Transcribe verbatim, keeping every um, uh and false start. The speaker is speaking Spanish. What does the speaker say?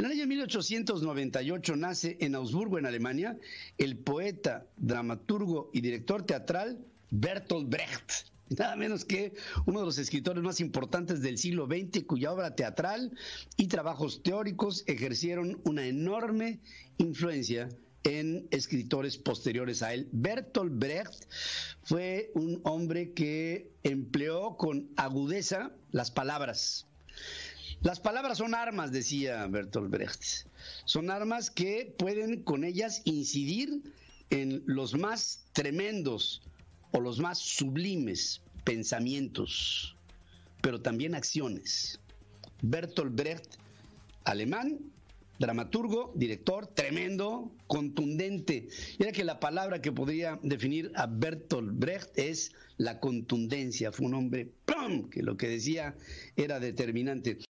En el año mil ochocientos noventa y ocho nace en Augsburgo, en Alemania, el poeta, dramaturgo y director teatral Bertolt Brecht. Nada menos que uno de los escritores más importantes del siglo veinte, cuya obra teatral y trabajos teóricos ejercieron una enorme influencia en escritores posteriores a él. Bertolt Brecht fue un hombre que empleó con agudeza las palabras. Las palabras son armas, decía Bertolt Brecht. Son armas que pueden con ellas incidir en los más tremendos o los más sublimes pensamientos, pero también acciones. Bertolt Brecht, alemán, dramaturgo, director, tremendo, contundente. Y era que la palabra que podría definir a Bertolt Brecht es la contundencia. Fue un hombre ¡pum!, que lo que decía era determinante.